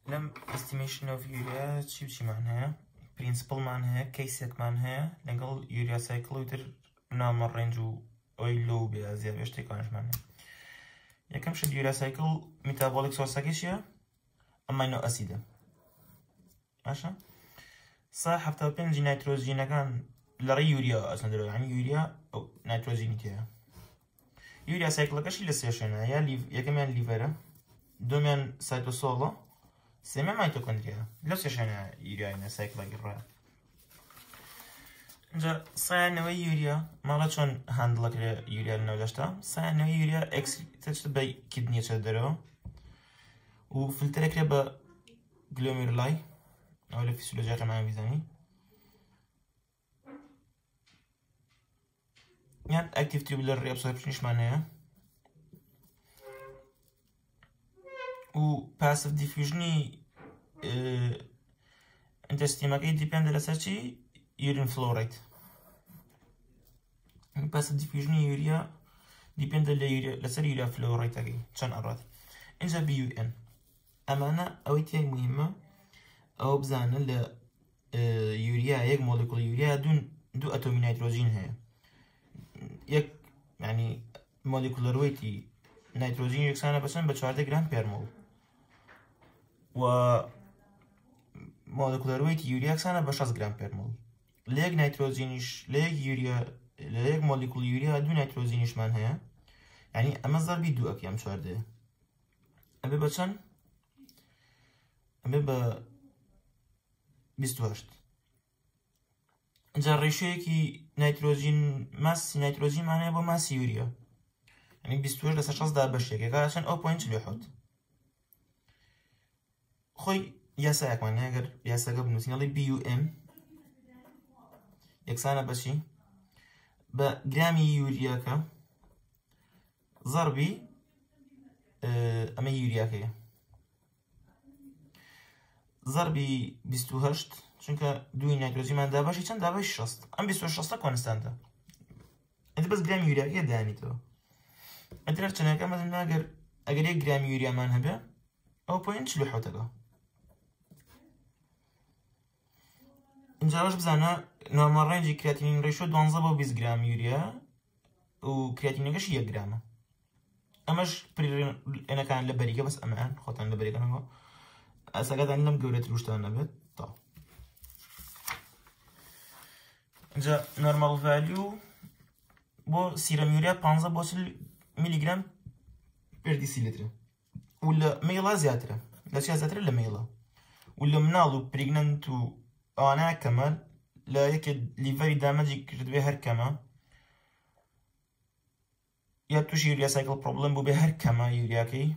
لم estimation of urea چی معناها principle معناها case معناها لقل urea cycle وتر نام الرنج oil بأزياء بيشتي كانش معناها يكم شد urea cycle metabolic source كيشيا amino acid ماشي صح حتى بنجي نيتروجين كان لري يوريا أصلا درو يعني يوريا أو نيتروجين تيا يوريا cycle كشي لسيشنا يا كمان ليفرا دومين سيتوسولا سمع ميتوكوندريا لسيشنا يوريا إن cycle جرا جا صانوي يوريا ما لشون هاندل كده يوريا النولشتا صانوي يوريا إكس تشتبه كدنيا تدرو وفلتر كده ب glomeruli أو الفسيولوجيا كمان بيزاني يعني active tubular reabsorption إيش معناها و passive diffusion أنت استيماكي depend على ساتشي urine flow rate passive diffusion urea depend على لسر urea flow rate أكيد شان أراد إنجا BUN أمانة أويتي مهمة أو بزانا ل يوريا يك مولكول يوريا دو أتومي نيتروجين هي يك يعني مولكولر ويتي نيتروجين يكسانا بسن بشوارده جرام بير مول و مولكولر ويتي يوريا يكسانا بشاز جرام بير مول ليك نيتروجينش ليك يوريا ليك مولكول يوريا دو نيتروجينش من هي يعني أما ضربي دو أكيام شوارده أبي بچن أبي ب 28 اینجا ریشویی که نیتروژین معنیه با ماس یوریا یعنی 28 لسر 6 در بشه که عشان 0.48 خوی یاسا یک معنیه اگر یاسا قبل نوسین یلی BUM یکسانه بشی با گرامی یوریا که ضربی اما یوریا که ضربي 28 چونکه دوی نیتروژین من داباشی چند داباش 60 ام 26 کانستانته انت بس گرام یوریا که دانی تو انت رفت چنانکه مثلا اگر یک گرام یوریا من هبه او پوینت شلو حوتگا اینجا باش بزنه نورمال رنجی کراتینین ریشو 12 با 20 گرام یوریا و کراتینینش 1 گرامه اماش انا كان لبريكه بس امان خاطر لبريكه انا اساقات عندهم جورة روش نبات طب اینجا نورمال فاليو بو سيرم يوريا 15 ملغرام بير ديسيلتر ولا ميلا زياتره لا شي زياتره لا ميلا ولا منالو بريغنانتو انا كمان لا يكد ليفري دامج كرد به هر كما يا توشي يوريا سايكل بروبلم بو به هر كما يوريا كي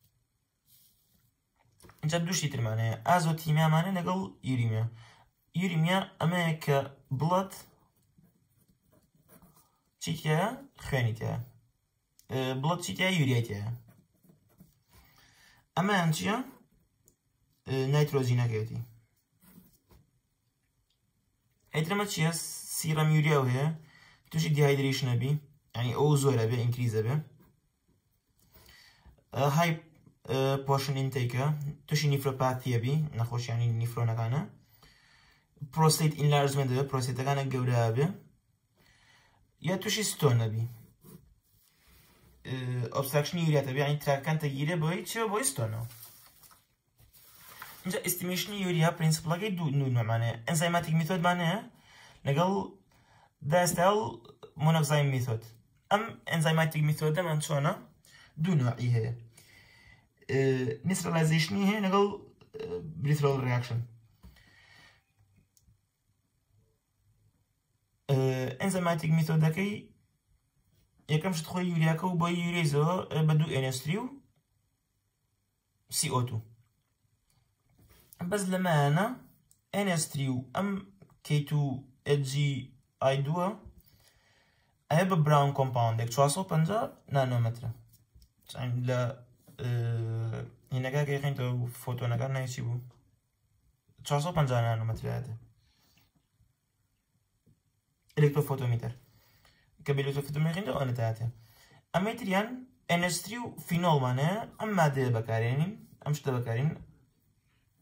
اینجا دوشی تر معنیه ازوتیمیا معنی نقل یوریمیا اما که بلد چی تیه خونی تیه بلد چی تیه یوریا تیه اما انچیا نیتروژینه کهتی ایترما چیه سیرم یوریا وه توشی دیهایدریشن بی یعنی اوزوره بی انکریزه بی های portion intake توشي نيفروباثيا بي نخوش يعني نيفرو نكانا prostate enlargement بي prostate كانا جورا بي يا توشي ستون بي obstruction يوريا تبي يعني تراكان تغييره بوي تشو بوي ستونو انجا estimation يوريا principle كي دو نوع معناه enzymatic method معناه نقل داستال monoxime method ام enzymatic method ده من شونا دو نوعي هي neutralization هي نقول peripheral reaction enzymatic method دكي يكمش تخوي يورياكو بو يوريزو بدو NH3 CO2 بس لما أنا NH3 أم K2HGI2 أهب براون كومباوند دك 450 نانومتر يعني لا هنا كاكي خينتو فوتو نكار نايشيبو 450 نانومتر هذا الكتروفوتومتر كبيلوتوفوتومتر خينتو أنا تاعته أما تريان NH3 فينول معناه أم مادة بكارين أمش تبكارين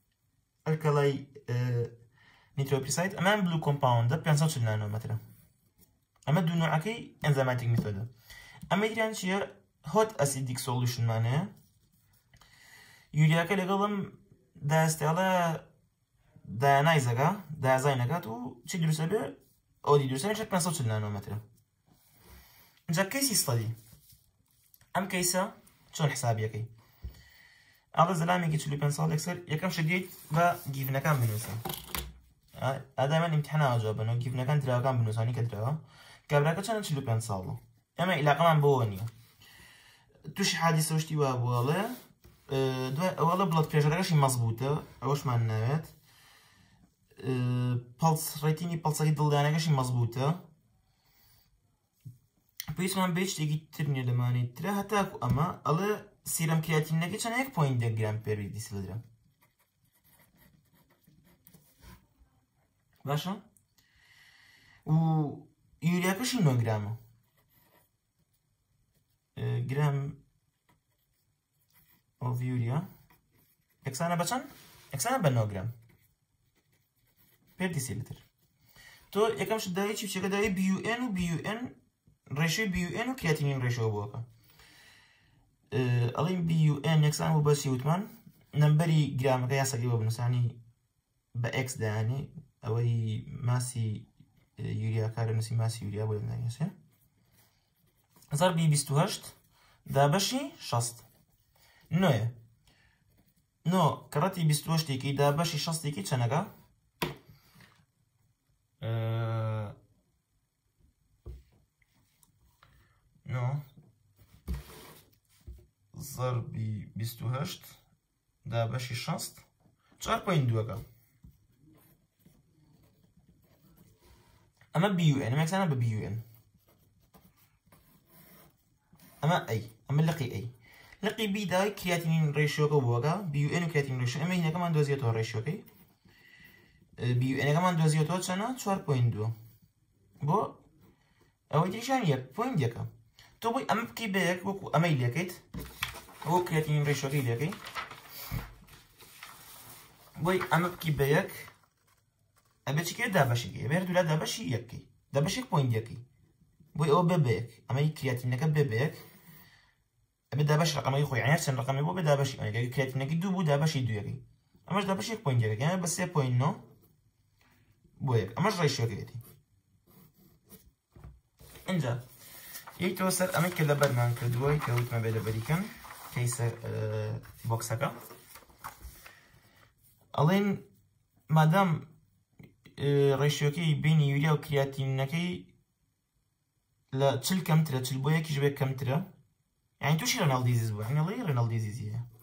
الكلاي نيتروبريسايد أمام بلو كومباوند 540 نانومتر أما دو نوعكي انزيماتيك ميثود أما يدريان شيء هوت أسيديك سولوشن معناه يورياكا لقلم دا استعلا دا نايزاكا دا زاينكات و چي دروسة بي أو دي دروسة بي 540 نانومتر جا كيسي ستادي أم كيسا شون حسابيكي على زلامي كي تشلو بنصال اكسر يكم شديد با جيفنا كان بنوسا دائما امتحانا جوابنا جيفنا كان درا كان بنوساني كدرا كابراكا كان تشلو بنصال اما الى كمان بوني توش حادثه وشتي وابواله اولا بلاد بريشركاش مظبوطه واش معنات بالس ريتيني بالساكي دلدانكاش مظبوطه بيش من بيش تيجي ترني لماني ترى حتى اما الله سيرم كرياتين نكي چن 1.1 جرام بر ديسيلتر باشا و يوريا كشي 9 جرام جرام اوف يوريا اكسانا بچن اكسانا ب 9 جرام بر ديسيلتر تو يكم شداي چي چه داي بي يو ان و بي يو ان ريشيو بي يو ان و كرياتين ريشيو بوكا ألين بي يو إن يكسان هو بس يوتمان نمبري جرام قياسا جوا بنساني بإكس ده يعني أولي ماسي يوريا كارنسي ماسي يوريا ولا نايسه زار بي 28 ده بشي شست نوع نو كراتي 28 كي ده بشي شست كي چنگا نو ضربي 28 ده باشي شست 4.2 اما بي يو ان ماكس انا ببي يو ان اما اي اما لقي بي داي كرياتينين ريشيو كوبوغا بي يو ان كرياتينين ريشيو اما هنا كمان دوزيتو ريشيو كي بي يو ان كمان دوزيتو تشانا 4.2 بو او يتريشان 1.1 تو بوي اما بكي بيك وكو اما يليكيت هو كرياتين ريشيو كي ليكي بوي اما بكي بيك ابيتش كي دابشي كي بير دولا دابشي يكي دابشي بوينت يكي بوي او بيبيك اما كرياتين نك بيبيك ابي دابش رقم يخوي يعني سن رقم يبو بدابشي يعني كرياتين نك دو بو دابشي دو يكي اما دابشي بوينت يكي يعني بس 0.9 بوي اما ريشيو كي انجا يتوصل اما كلا برمان كدوي كوت ما بين بريكان كيس بوكسكا ألين مادام ريشيوكي بين يوريا وكرياتينكي لا تشل كم ترى تشل بويا كيش بيك كم ترى يعني توشي رينالديزيز بو يعني الله رينالديزيز